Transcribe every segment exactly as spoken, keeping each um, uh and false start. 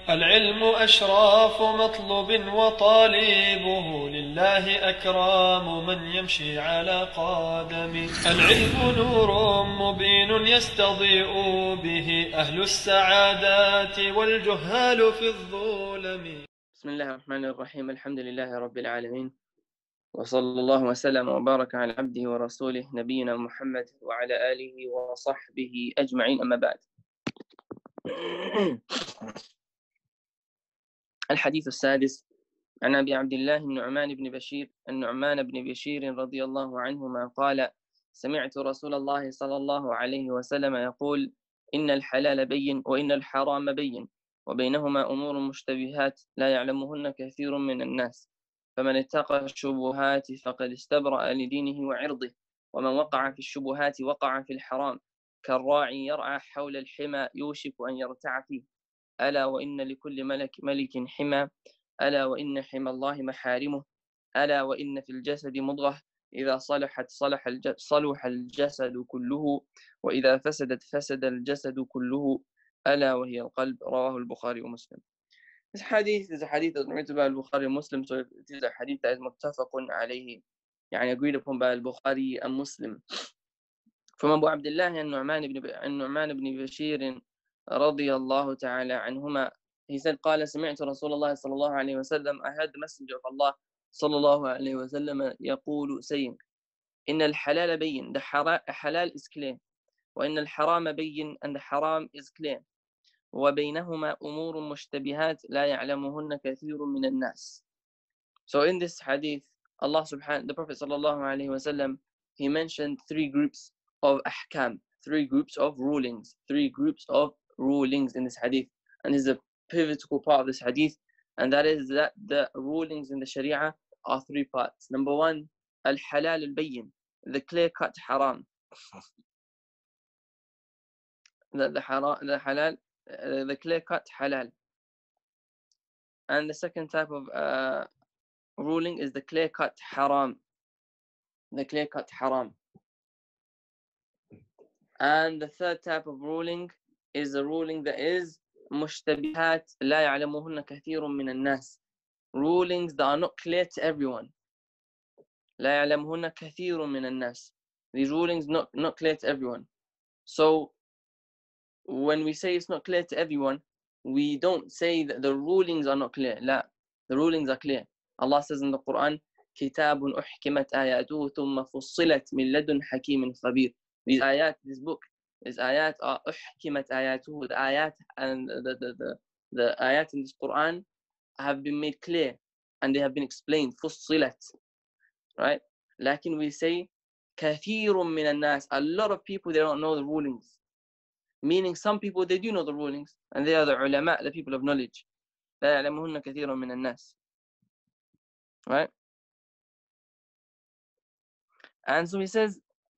العلم أشراف مطلوب وطالبه لله أكرام من يمشي على قدم. العلم نور مبين يستضيء به أهل السعادات والجهال في الظلم. بسم الله الرحمن الرحيم. الحمد لله رب العالمين، وصلى الله وسلم وبارك على عبده ورسوله نبينا محمد وعلى آله وصحبه أجمعين، أما بعد. الحديث السادس عن أبي عبد الله النعمان بن بشير النعمان بن بشير رضي الله عنهما قال: سمعت رسول الله صلى الله عليه وسلم يقول: إن الحلال بين وإن الحرام بين وبينهما أمور مشتبهات لا يعلمهن كثير من الناس، فمن اتقى الشبهات فقد استبرأ لدينه وعرضه، ومن وقع في الشبهات وقع في الحرام، كالراعي يرعى حول الحمى يوشك أن يرتع فيه، ألا وإن لكل ملك ملك حمى، ألا وإن حمى الله محارمه، ألا وإن في الجسد مضغة إذا صلحت صلح الجسد, صلح الجسد كله، وإذا فسدت فسد الجسد كله، ألا وهي القلب. رواه البخاري ومسلم. This hadith is a hadith that was narrated by Al-Bukhari and Muslim, so it is a hadith that is muttafaqun alayhi, يعني agreed upon by Al-Bukhari and Muslim. From Abu Abdullah النعمان ibn, النعمان ibn Bashir رضي الله تعالى عنهما, he said, قال: سمعت رسول الله صلى الله عليه وسلم, I heard the messenger of Allah صلى الله عليه وسلم يقول, saying, إن الحلال بين, the halal is clear, وإن الحرام بين, and the haram is clear, وبينهما أمور مشتبهات لا يعلمهن كثير من الناس. So in this hadith, Allah subhanahu, the Prophet sallallahu alaihi wasallam, he mentioned three groups of ahkam, three groups of rulings, three groups of rulings in this hadith. And this is a pivotal part of this hadith, and that is that the rulings in the Sharia are three parts. Number one, al-halal al-bayyin, the clear-cut haram. The, the, haram, the halal, uh, the clear-cut halal. And the second type of uh, ruling is the clear-cut haram. The clear-cut haram. And the third type of ruling is the ruling that is mushtabihat la ya'lamuhunna kathirun min al-nas. Rulings that are not clear to everyone. La ya'lamuhunna kathirun min al-nas. These rulings not not clear to everyone. So when we say it's not clear to everyone, we don't say that the rulings are not clear. La, the rulings are clear. Allah says in the Quran, Kitabun uhkimat ayatuhu thumma fussilat min ladun hakimin khabir. These ayat, this book, these ayat are uhkimat ayatuhu. The ayat and the, the, the, the ayat in this Quran have been made clear and they have been explained. Fussilat. Right? Lakin we say, kathirun min al-nas. A lot of people, they don't know the rulings. Meaning some people, they do know the rulings, and they are the ulama, the people of knowledge. لا يعلمهن كثير من الناس. Right? And so he says,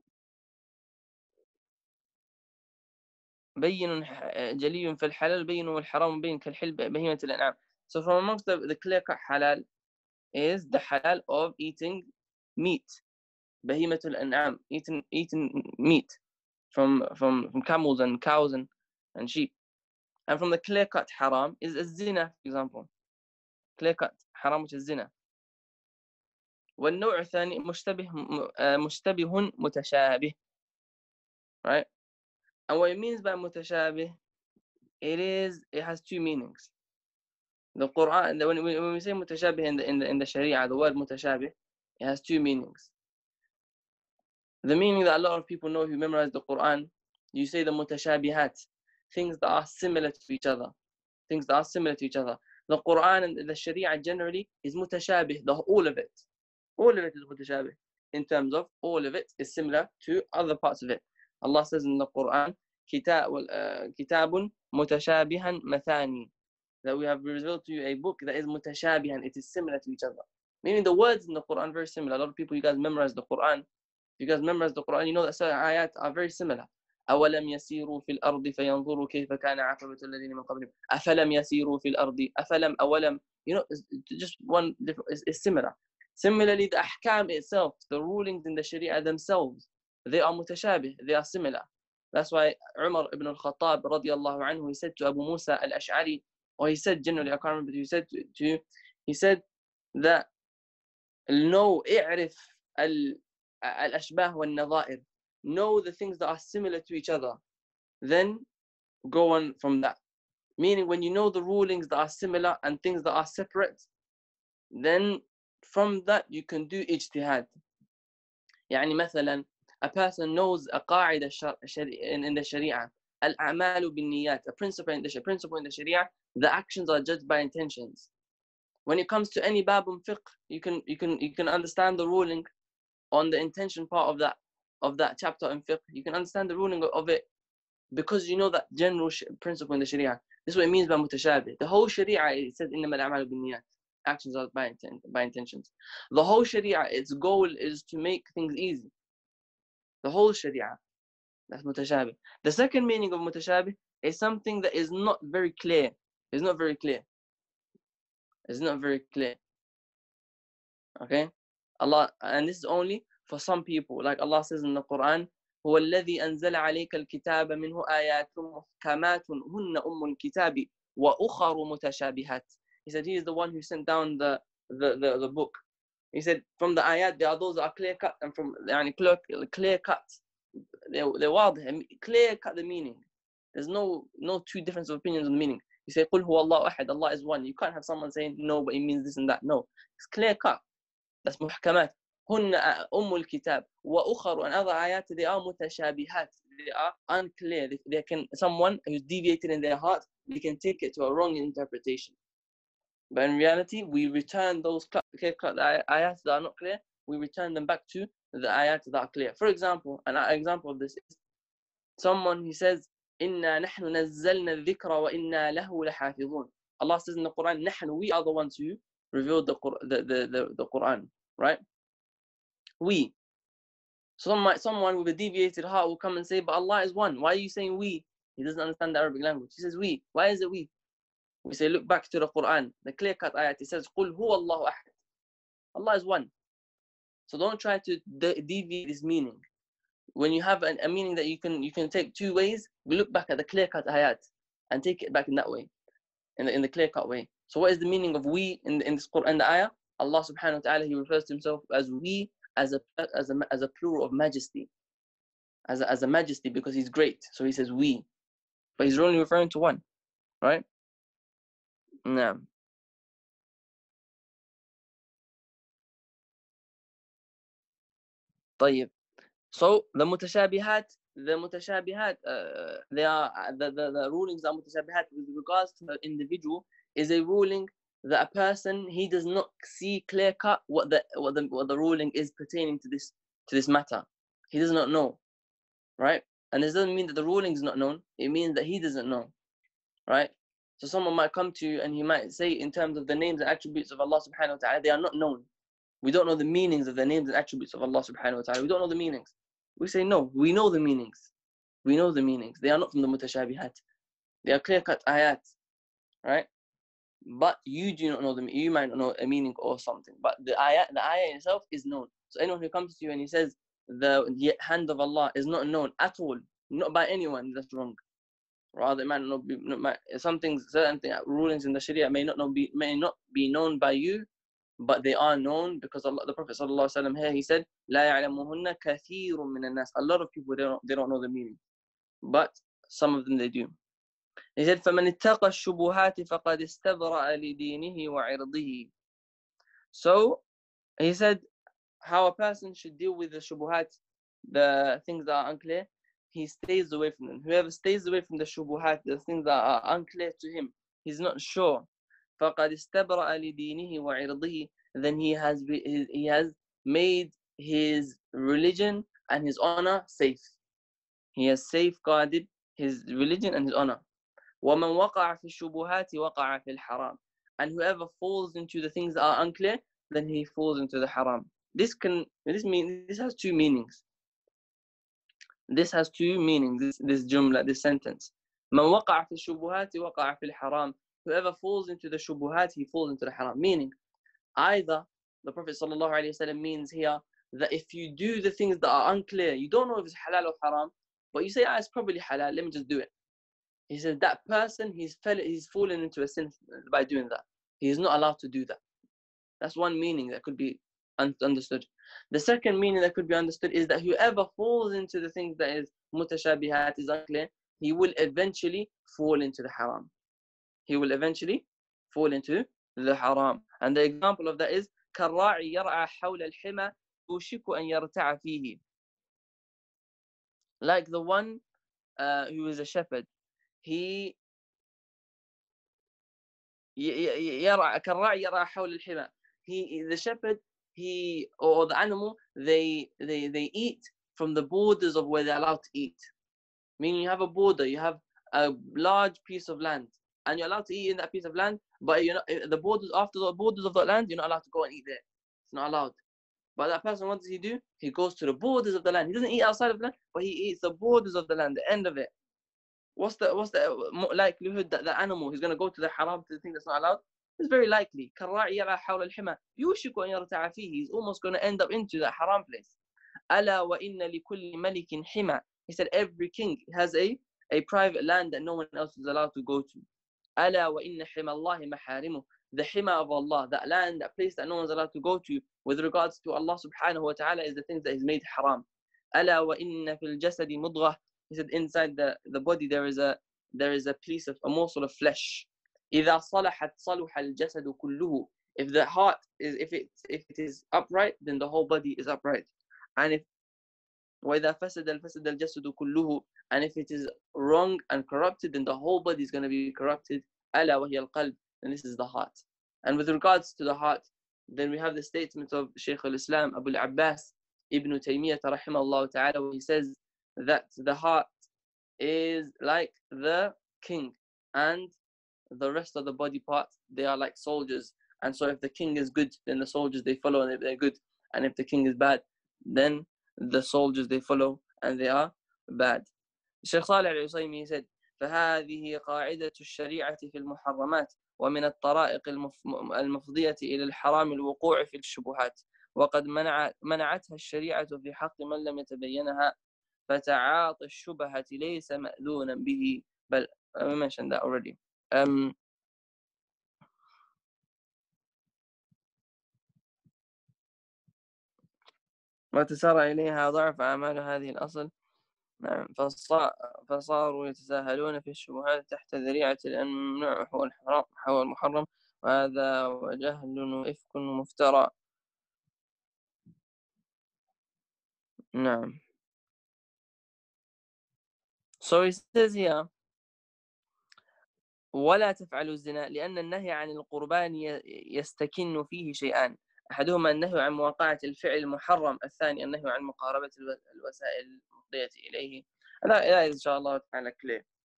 بين جلي في الحلال بين والحرام بين كالحل بهيمة الأنعام. So from amongst the, the clear-cut halal is the halal of eating meat. بهيمة الأنعام, eating, eating meat from, from, from camels and cows and, and sheep. And from the clear-cut haram is a zina, for example. Clear-cut haram, which is zina. والنوع الثاني مشتبه مشتبه متشابه. Right? And what it means by متشابه, it is, it has two meanings. The Quran, when we, when we say متشابه in the, in the in the Sharia, the word متشابه, it has two meanings. The meaning that a lot of people know who memorize the Quran, you say the متشابهات, things that are similar to each other, things that are similar to each other. The Quran and the Sharia generally is متشابه, the all of it. All of it is mutashabih, in terms of all of it is similar to other parts of it. Allah says in the Quran, Kitabun mutashabihan mathani, that we have revealed to you a book that is mutashabihan, it is similar to each other. Meaning the words in the Quran are very similar. A lot of people, you guys memorize the Quran. If you guys memorize the Quran, you know that certain ayat are very similar. أَوَلَمْ يَسِيرُوا فِي الْأَرْضِ فَيَنْظُرُوا كَيْفَ كَانَ عَاقِبَةُ الَّذِينَ مِنْ قَبْلِهِمْ أَفَلَمْ يَسِيرُوا فِي الْأَرْضِ أَفَلَمْ أَوَلَمْ. You know, it's just one different, it's, it's similar. Similarly, the ahkam itself, the rulings in the Sharia themselves, they are mutashabih, they are similar. That's why Umar ibn al-Khattab radiyallahu anhu, he said to Abu Musa al-Ash'ari or he said generally, I can't remember, he said to, to he said that know اعرف الأشباه والنظائر, know the things that are similar to each other, then go on from that. Meaning when you know the rulings that are similar and things that are separate, then from that you can do ijtihad. يعني مثلا a person knows a قاعدة in the Sharia, الأعمال بالنيات, a principle in the principle in the Sharia, the actions are judged by intentions. When it comes to any bab in fiqh, you can you can you can understand the ruling on the intention part of that of that chapter in fiqh. You can understand the ruling of it because you know that general principle in the Sharia. This is what it means by mutashabih. The whole Sharia, it says إنما الأعمال بالنيات, actions are by intent, by intentions. The whole Sharia, its goal is to make things easy. The whole Sharia, that's mutashabih. The second meaning of mutashabih is something that is not very clear. It's not very clear. It's not very clear. Okay, Allah, and this is only for some people. Like Allah says in the Quran, هو الذي أنزل عليك الكتاب منه آيات محكمات هن أم الكتاب وأخر متشابهات. He said he is the one who sent down the the the, the book. He said from the ayat there are those that are clear cut, and from يعني clear clear cut, they're they're واضح, clear cut the meaning. There's no no two difference of opinions on the meaning. You say قل هو الله أحد, Allah is one. You can't have someone saying no, but it means this and that. No, it's clear cut. That's محكمات. هن أم الكتاب وأخر, and other ayat, they are mutashabihat. They are unclear. They, they can, someone who's deviated in their heart, they can take it to a wrong interpretation. But in reality, we return those clear cut ayats that are not clear, we return them back to the ayats that are clear. For example, an example of this is someone who says, إِنَّا نَحْنُ نَزَّلْنَا الذِّكْرَ وَإِنَّا لَهُ لَحَافِظُونَ. Allah says in the Quran, نحن, we are the ones who revealed the, the, the, the, the Quran, right? We. So someone, someone with a deviated heart will come and say, but Allah is one. Why are you saying we? He doesn't understand the Arabic language. He says we. Why is it we? We say, look back to the Quran, the clear-cut ayat. It says, قُلْ هُوَ اللَّهُ أَحَدٌ. Allah is one. So don't try to de deviate this meaning. When you have an, a meaning that you can you can take two ways, we look back at the clear-cut ayat and take it back in that way, in the, in the clear-cut way. So what is the meaning of we in, in this Quran, the ayah? Allah subhanahu wa ta'ala, He refers to Himself as we, as a as a as a plural of majesty, as a, as a majesty, because He's great. So He says we, but He's only referring to one, right? No. طيب. So the mutashabihat, the mutashabihat, uh, they are the, the the rulings are mutashabihat with regards to the individual, is a ruling that a person, he does not see clear cut what the what the what the ruling is pertaining to this to this matter. He does not know, right? And this doesn't mean that the ruling is not known. It means that he doesn't know, right? So someone might come to you and he might say, in terms of the names and attributes of Allah subhanahu wa ta'ala, they are not known. We don't know the meanings of the names and attributes of Allah subhanahu wa ta'ala. We don't know the meanings. We say no, we know the meanings. We know the meanings. They are not from the mutashabihat. They are clear-cut ayat, right? But you do not know them. You might not know a meaning or something. But the ayat, the ayat itself is known. So anyone who comes to you and he says the hand of Allah is not known at all, not by anyone, that's wrong. Rather, it might not be not might, some things, certain things, rulings in the Sharia may not know be may not be known by you, but they are known because Allah, the Prophet sallallahu alaihi wasallam here, he said, "La ya'lamuhunna kathirun min an-nas." A lot of people, they don't they don't know the meaning, but some of them they do. He said, فَمَنِ اتَّقَى الشُّبُهَاتِ فَقَدْ اسْتَبْرَأَ لِدِينِهِ وَعِرْضِهِ. So he said how a person should deal with the shubuhat, the things that are unclear. He stays away from them. Whoever stays away from the shubuhat, the things that are unclear to him, he's not sure. فَقَدْ اسْتَبْرَأَ لِدِينِهِ وَعِرْضِهِ. Then he has he has made his religion and his honor safe. He has safeguarded his religion and his honor. وَمَنْ وَقَعَ فِي الشُّبُهَاتِ وَقَعَ فِي الْحَرَامِ. And whoever falls into the things that are unclear, then he falls into the haram. This can this mean this has two meanings. This has two meanings. This this jumla, this sentence. مَنْ وَقَعَ فِي الشُّبُهَاتِ وَقَعَ فِي الْحَرَامِ. Whoever falls into the shubuhat, he falls into the haram. Meaning, either the Prophet sallallahu alaihi wasallam means here that if you do the things that are unclear, you don't know if it's halal or haram, but you say, ah, it's probably halal, let me just do it. He said that person, he's, fell, he's fallen into a sin by doing that. He is not allowed to do that. That's one meaning that could be un understood. The second meaning that could be understood is that whoever falls into the things that is mutashabihat, is unclear, he will eventually fall into the haram. He will eventually fall into the haram. And the example of that is كالراعي يرعى حول الحمى يوشك أن يرتع فيه. Like the one uh, who is a shepherd, he يرعى كالراعي يرعى حول الحمى. He, the shepherd, he or the animal, they they they eat from the borders of where they're allowed to eat. Meaning you have a border, you have a large piece of land, and you're allowed to eat in that piece of land, but you're not, the borders, after the borders of that land, you're not allowed to go and eat there. It's not allowed. But that person, what does he do? He goes to the borders of the land. He doesn't eat outside of the land, but he eats the borders of the land, the end of it. What's the what's the likelihood that the animal is going to go to the haram, to the thing that's not allowed? It's very likely. كالراعي يرعى حول الحمى يوشك أن يرتع فيه. He's almost going to end up into that haram place. ألا وإن لكل ملك حمى. He said every king has a, a private land that no one else is allowed to go to. ألا وإن حمى الله محارمه. The hima of Allah, that land, that place that no one's allowed to go to with regards to Allah subhanahu wa ta'ala, is the things that He's made haram. ألا وإن في الجسد مضغة. He said inside the, the body there is a there is a piece of a morsel of flesh. إذا صلحت صلح الجسد كله. If the heart is if it if it is upright, then the whole body is upright. And if وإذا فسد الفسد الجسد كله. And if it is wrong and corrupted, then the whole body is going to be corrupted. ألا وهي القلب. And this is the heart. And with regards to the heart, then we have the statement of Shaykh al-Islam Abu al-Abbas Ibn Taymiyyah rahimahullah ta'ala, where he says that the heart is like the king, and the rest of the body parts, they are like soldiers. And so if the king is good, then the soldiers, they follow and if they're good. And if the king is bad, then the soldiers, they follow and they are bad. Shaykh Salih al-Usaymi said, فهذه قاعدة الشريعة في المحرمات ومن الطرائق المفضية إلى الحرام الوقوع في الشبهات وقد منع منعتها الشريعة في حق من لم يتبينها فتعاطي الشبهة ليس مأذونا به بل I mentioned that already. Um, وتسارع إليها ضعف أعمال هذه الأصل. نعم فصاروا يتساهلون في الشبهات تحت ذريعة الممنوع هو الحرام هو المحرم وهذا وجهل وإفك مفترى. نعم. So he says here ولا تفعلوا الزنا لأن النهي عن القربان يستكن فيه شيئان أحدهما النهي عن مواقعة الفعل المحرم الثاني النهي عن مقاربة الوسائل المفضية إليه. هذا إن شاء الله تعالى clear.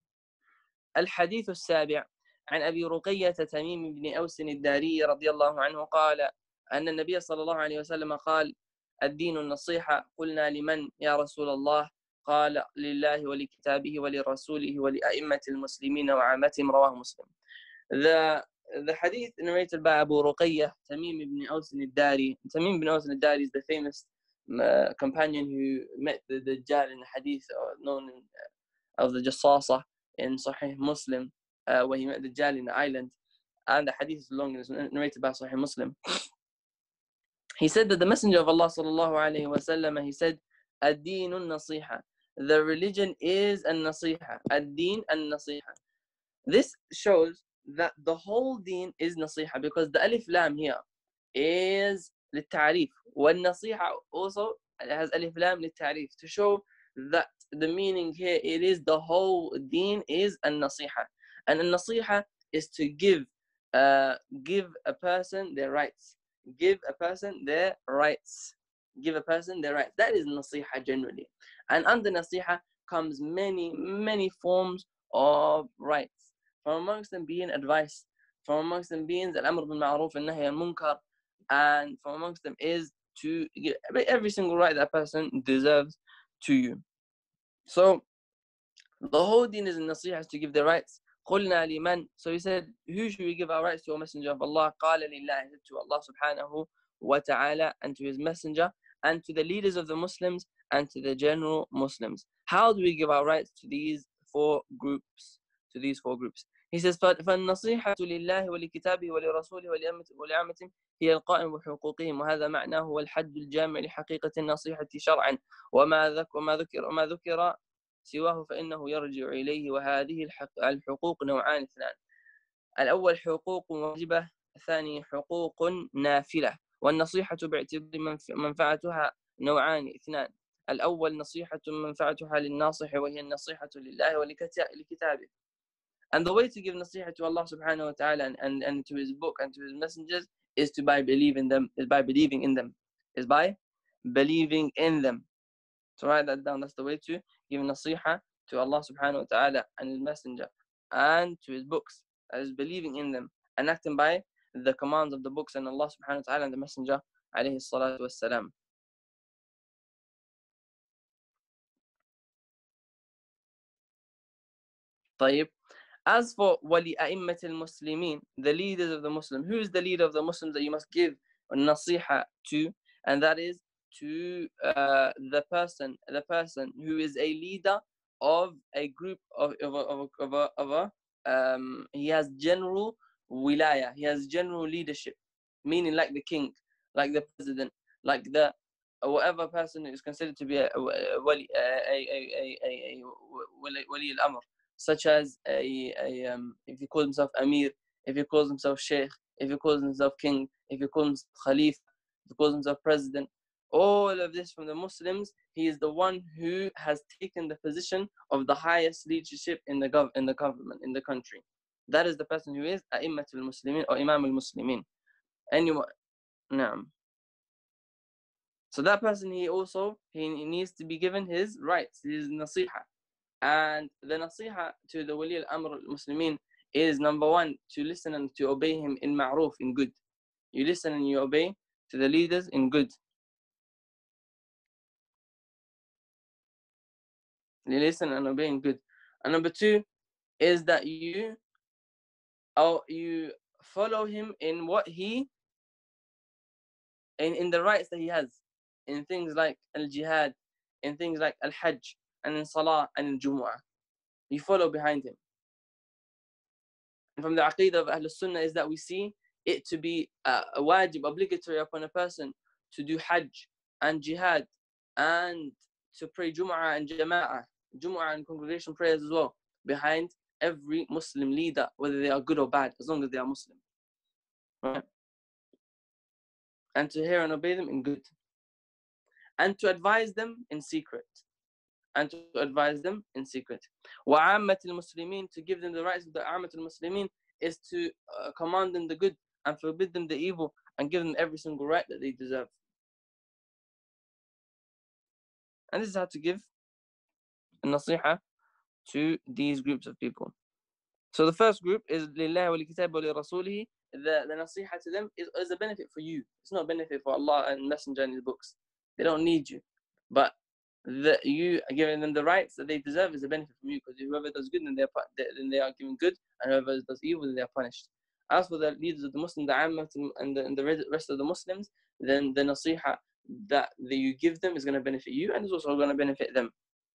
الحديث السابع عن أبي رقية تميم بن أوس الداري رضي الله عنه قال أن النبي صلى الله عليه وسلم قال الدين النصيحة. قلنا لمن يا رسول الله؟ قال لله ولكتابه ولرسوله ولأئمة المسلمين وعامتهم. رواه مسلم. The the hadith narrated by Abu Ruqayyah Tamim ibn Aws al-Dari. Tamim ibn Aws al-Dari is the famous uh, companion who met the Dajjal in the hadith, or known in, uh, of the Jassasa in Sahih Muslim, uh, where he met the Dajjal in the island. And the hadith is long and is narrated by Sahih Muslim. He said that the Messenger of Allah sallallahu alayhi wa sallam, he said, ad-deen an-nasiha. The religion is an-nasiha. Ad-deen an-nasiha. This shows that the whole deen is nasiha, because the alif lam here is للتعريف, والنصيحة also has alif lam للتعريف, to show that the meaning here, it is the whole deen is an-nasiha. And an-nasiha is to give uh, give a person their rights. Give a person their rights. Give a person their rights. That is nasiha generally. And under nasiha comes many, many forms of rights. From amongst them being advice. From amongst them being al-amr bil ma'ruf and nahy al-munkar. And from amongst them is to give every single right that person deserves to you. So the whole deen is nasiha, is to give their rights. قُلْنَا لِمَنْ. So he said, who should we give our rights to, O Messenger of Allah? قَالَ لِلَّهِ, to Allah subhanahu wa ta'ala, and to his messenger, and to the leaders of the Muslims, and to the general Muslims. How do we give our rights to these four groups? to these four groups. He says, فَالنَّصِيحَةُ لِلَّهِ وَلِكِتَابِهِ وَلِرَسُولِهِ وَلِأَمَّةِهِ هي القائم بحقوقهم وهذا معناه هو الحد الجامع لحقيقة النصيحة شرعا وما ذكر وما ذكر وما ذكر سواه فإنه يرجع إليه وهذه الحقوق نوعان اثنان. الأول حقوق واجبة، الثاني حقوق نافلة. والنصيحة باعتبار منفعتها نوعان اثنان. الأول نصيحة منفعتها للناصح وهي النصيحة لله ولكتابه. And the way to give nasiha to Allah subhanahu wa ta'ala and, and, and to his book and to his messengers is to by believing them, is by believing in them. Is by believing in them. So write that down. That's the way to give nasiha to Allah subhanahu wa ta'ala and his messenger and to his books. That is believing in them and acting by the commands of the books and Allah subhanahu wa ta'ala and the messenger alayhi salatu wassalam. طيب. As for wali a'immat al-Muslimin, the leaders of the Muslims, who is the leader of the Muslims that you must give nasiha to? And that is to uh, the person, the person who is a leader of a group of of a, of a, of a, of a um, he has general wilaya, he has general leadership, meaning like the king, like the president, like the whatever person is considered to be a wali, a a a a, a wali al-amr. Such as a, a um, if he calls himself Amir, if he calls himself Sheikh, if he calls himself King, if he calls himself Khalif, if he calls himself President, all of this from the Muslims, he is the one who has taken the position of the highest leadership in the gov in the government, in the country. That is the person who is A'immatul Muslimin or Imam al-Muslimin. Anyone, naam. So that person, he also, he, he needs to be given his rights, his nasiha. And the nasiha to the Wali al-Amr al-Muslimin is number one, to listen and to obey him in ma'ruf, in good. You listen and you obey to the leaders in good. You listen and obey in good. And number two is that you, or you follow him in what he, in, in the rights that he has, in things like al-jihad, in things like al-hajj, and in salah and in jumu'ah. You follow behind him. And from the aqeedah of Ahlul Sunnah is that we see it to be a, a wajib, obligatory upon a person to do hajj and jihad and to pray jumu'ah and jama'ah, jumu'ah and congregation prayers as well, behind every Muslim leader, whether they are good or bad, as long as they are Muslim. Right? And to hear and obey them in good. And to advise them in secret. And to advise them in secret. وَعَامَّةِ الْمُسْلِمِينَ, to give them the rights of the عَامَّةِ الْمُسْلِمِينَ is to uh, command them the good and forbid them the evil and give them every single right that they deserve. And this is how to give a nasiha to these groups of people. So the first group is لِلَّهِ وَلِكِتَابِ وَلِرَسُولِهِ. The, the nasiha to them is, is a benefit for you. It's not a benefit for Allah and Messenger and His books. They don't need you. But the, you are giving them the rights that they deserve is a benefit from you, because whoever does good, then they, are, then they are given good, and whoever does evil, then they are punished. As for the leaders of the Muslims, the Ammah and the, and the rest of the Muslims, then the nasiha that, that you give them is going to benefit you, and is also going to benefit them.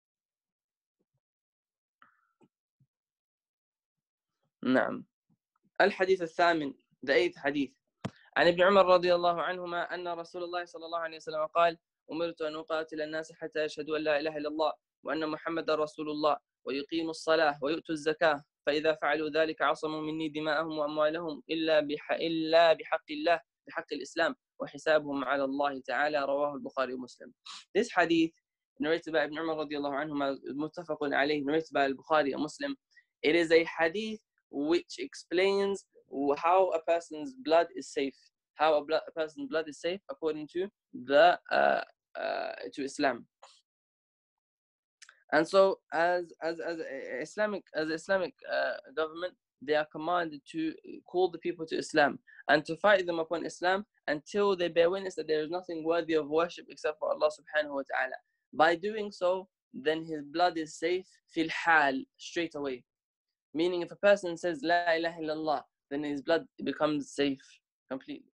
نعم. الحديث الثامن, the eighth hadith. عن ابن عمر رضي الله عنهما أن رسول الله صلى الله عليه وسلم قال: أمرت أن أقاتل الناس حتى يشهدوا أن لا إله إلا الله وأن محمد رسول الله ويقيموا الصلاة ويؤتوا الزكاة فإذا فعلوا ذلك عصموا مني دماءهم وأموالهم إلا بح إلا بحق الله بحق الإسلام وحسابهم على الله تعالى. رواه البخاري ومسلم. This hadith narrated by Ibn Umar رضي الله عنهما, متفق عليه, narrated by Al-Bukhari and Muslim. It is a hadith which explains how a person's blood is safe, how a, blood, a person's blood is safe according to the uh, uh, to Islam. And so, as as as a Islamic as an Islamic uh, government, they are commanded to call the people to Islam and to fight them upon Islam until they bear witness that there is nothing worthy of worship except for Allah subhanahu wa ta'ala. By doing so, then his blood is safe fil hal, straight away. Meaning, if a person says La ilaha illallah, then his blood becomes safe completely.